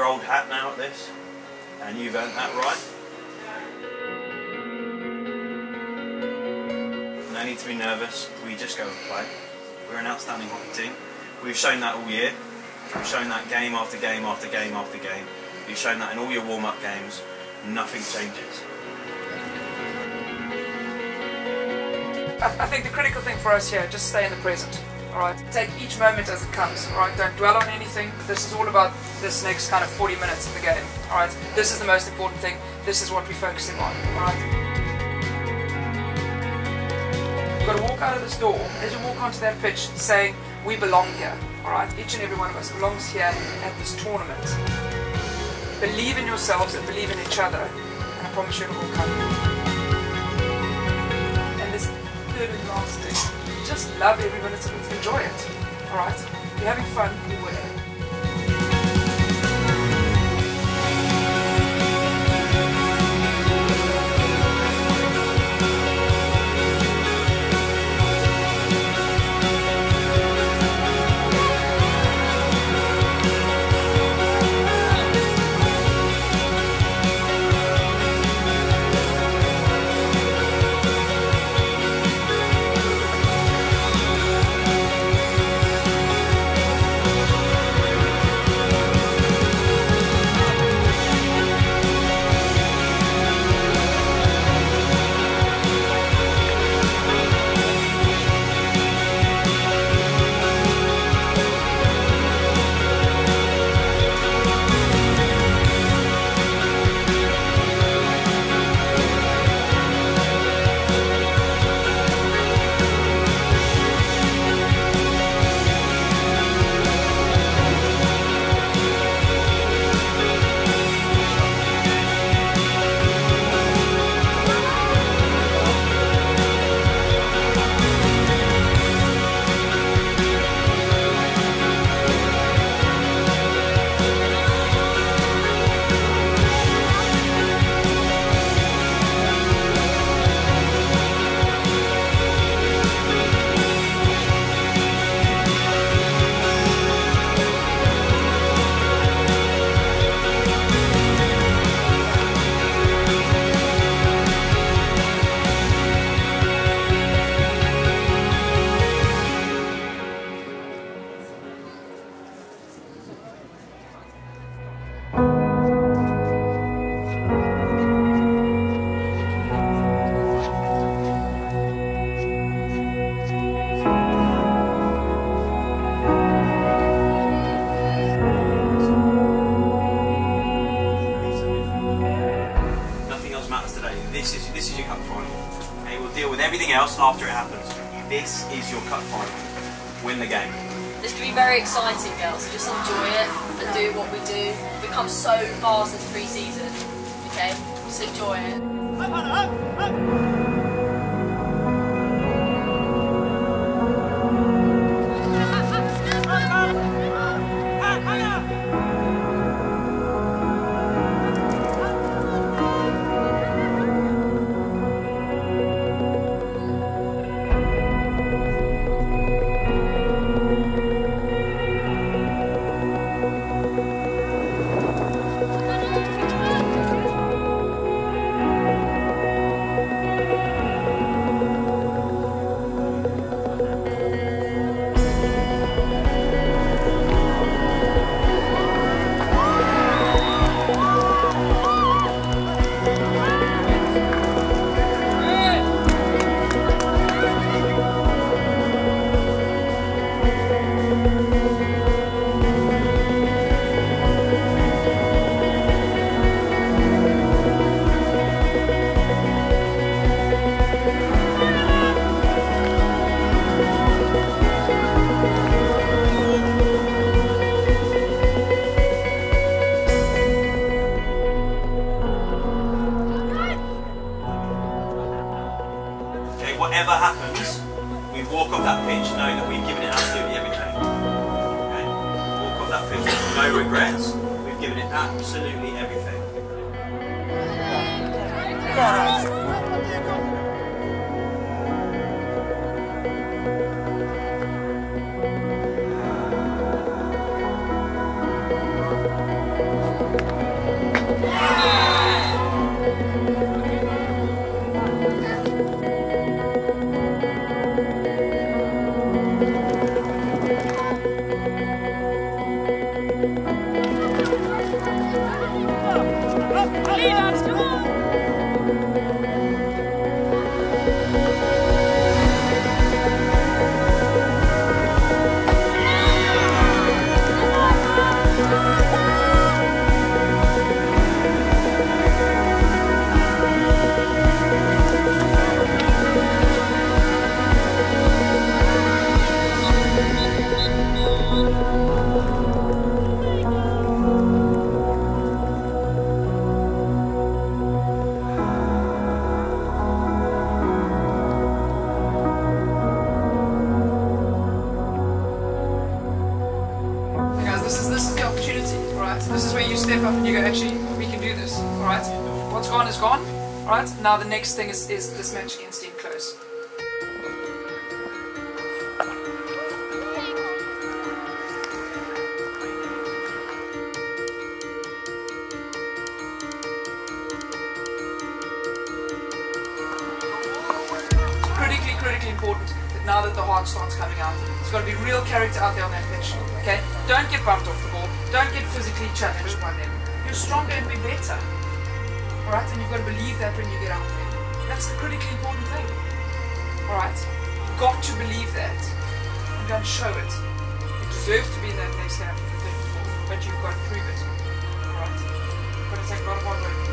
your old hat now at this, and you've earned that right. No need to be nervous, we just go and play. We're an outstanding hockey team. We've shown that all year. We've shown that game after game after game after game. We've shown that in all your warm-up games. Nothing changes. I think the critical thing for us here, just stay in the present. Alright, take each moment as it comes. Alright, don't dwell on anything. This is all about this next kind of 40 minutes of the game. Alright, this is the most important thing. This is what we're focusing on. Alright. You've got to walk out of this door as you walk onto that pitch saying, we belong here. Alright, each and every one of us belongs here at this tournament. Believe in yourselves and believe in each other, and I promise you it will come. And this third and last thing, just love every minute of it, enjoy it. Alright? If you're having fun, you will. This is your cup final. And we'll deal with everything else after it happens. This is your cup final. Win the game. This can be very exciting, girls. So just enjoy it and do what we do. We've come so far since pre-season. Okay, just enjoy it. Whatever happens, we walk off that pitch knowing that we've given it absolutely everything. Okay? Walk off that pitch with no regrets. We've given it absolutely everything. step up and you go, actually, we can do this. Alright? What's gone is gone. Alright? Now the next thing is this match against Team Close. Critically important that now that the heart starts coming out, there's got to be real character out there on that pitch. Okay? Don't get bumped off the ball. Don't get physically challenged by them. You're stronger and be better. Alright? And you've got to believe that when you get out there. That's the critically important thing. Alright? You've got to believe that. And go and show it. You deserve to be in that next game for the 34, but you've got to prove it. Alright? You've got to take a lot of hard work.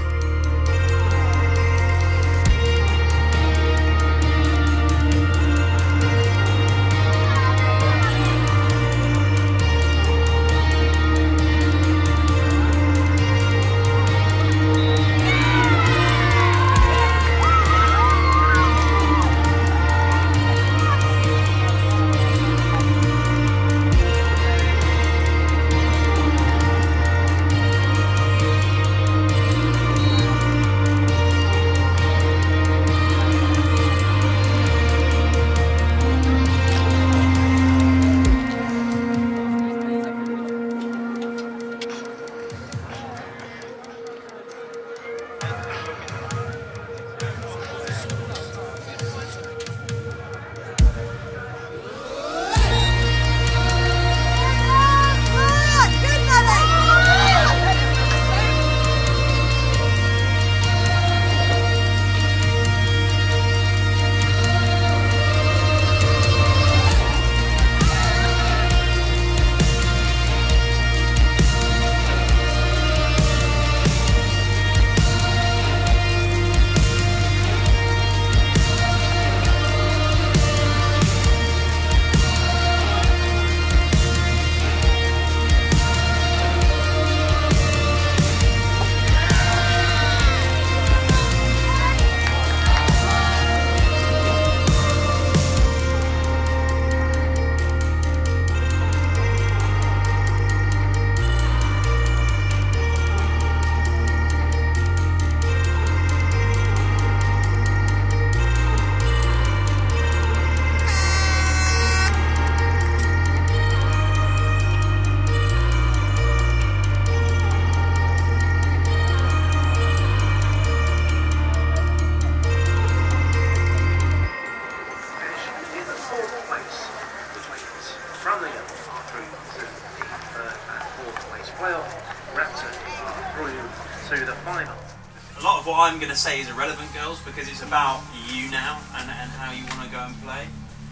Framlingham are through to the third and fourth place playoff. Raptor are through to the final. A lot of what I'm going to say is irrelevant, girls, because it's about you now and how you want to go and play.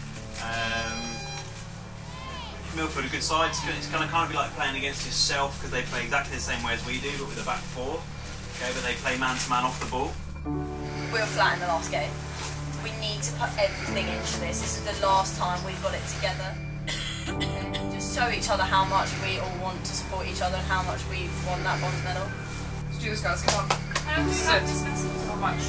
Milford are good sides. It's going to kind of be like playing against yourself because they play exactly the same way as we do, but with a back four. Okay, but they play man-to-man off the ball. We were flat in the last game. We need to put everything into this. This is the last time we've got it together. Just show each other how much we all want to support each other and how much we want that bronze medal. Let's do this, guys. Come on. This is it. Not much.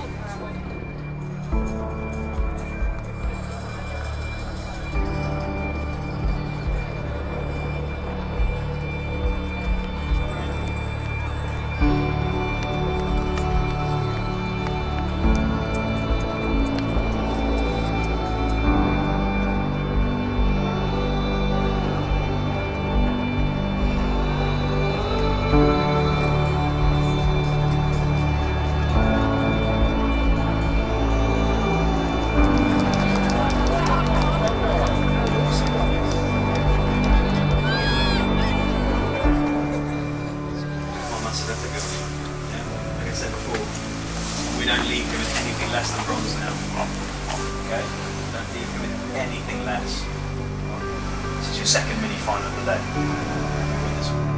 We don't leave him with anything less than bronze now. Okay? Don't leave him with anything less. This is your second mini-final of the day. Win this one.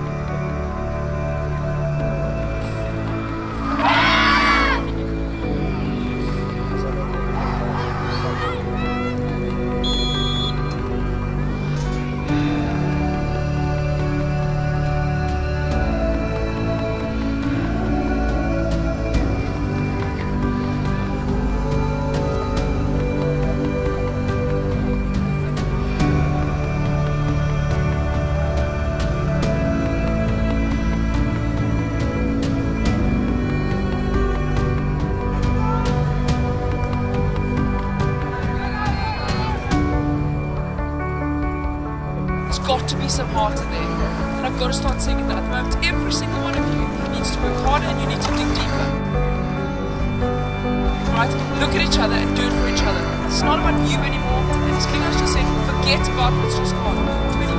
be some heart in there. And I've got to start saying that at the moment, every single one of you needs to work harder and you need to dig deeper. Right? Look at each other and do it for each other. It's not about you anymore. And as King has just said, forget about what's just gone.